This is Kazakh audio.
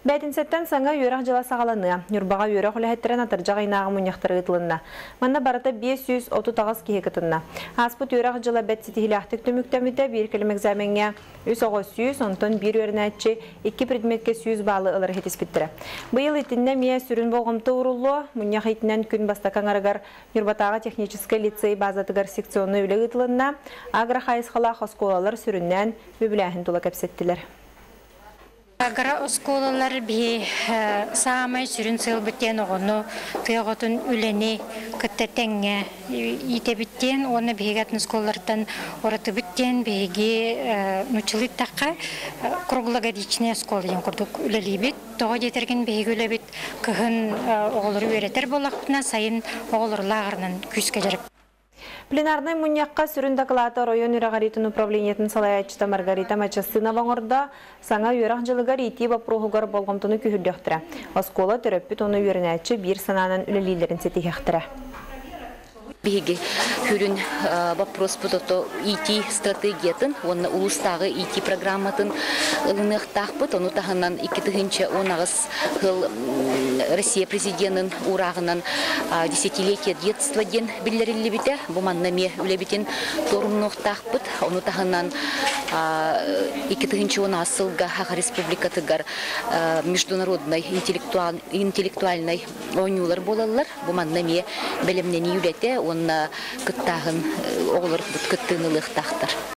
Бәтинсеттен саңа үйрақ жыла сағаланы, юрбаға үйрақ үләхеттерін атыржаға инағы мұняқтыры ғытылынна. Манна барыта 530 кейі кытынна. Аспыт үйрақ жыла бәтсетихілі ақтық түміктеміде бір келім экзаменге 300, онтон бір өрінәтші 2 предметке 100 балы ылыр хетес біттірі. Бұйыл итінне мия сүрін болғымты ұрылу, мұнях итінен күн бастакан арығар юрбатаға технический лицей базатығар секционы үлі ғытылынна, агрохайысқала қосколалар сүріннен бүбіләхін тұла кәпсеттілер. Агара осколалар би самай сүрін сыл біттен оғыну түйіғытын үлені күтті тәңе ете біттен, оны бейгетін сколлардан ораты біттен бейге нүчілік таққа круглогодичный сколын күрдік үлелі біт. Тоға детерген бейге үлі біт күхін оғылыры өретер болақпына сайын оғылыр лағырынан күске жарып. Пленарный муньякка сүрін доклады район үрағаритын управлениетін салаячыта Маргарита Мачасына ваңырда саңа үйрақ жылығар ити бапрухугар болғымтыны күхілдіқтірі. Оскола төрөппіт оны үйрінәтші бір сананын үлілерін сетихектірі. Беги хүрүн вопрос будото ИТ стратегиятын, онна улустагы ИТ программатын ылыныктакпыт, ону тахынан 2-нче онагыс хыл Россия президентын урагынан десятилетие детства ден билдирилибите, бу маннаме үлебитин торунуктакпыт, ону тахынан 2-нче онасылга Хаха республикатыгар международный интеллектуальный ойнулар болалар, бу маннаме белемнени үлете, онна кыттағын оғылыр бұт кыттығынылық тақтыр.